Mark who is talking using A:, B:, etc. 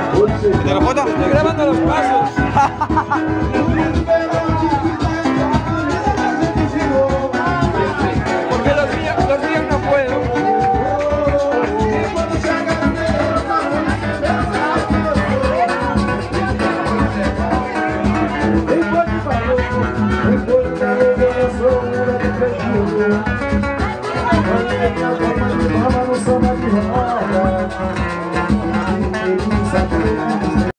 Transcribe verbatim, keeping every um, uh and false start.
A: ¿Te lo foto?
B: Estoy grabando los pasos. Porque los míos, los míos no puedo.
C: Vamos,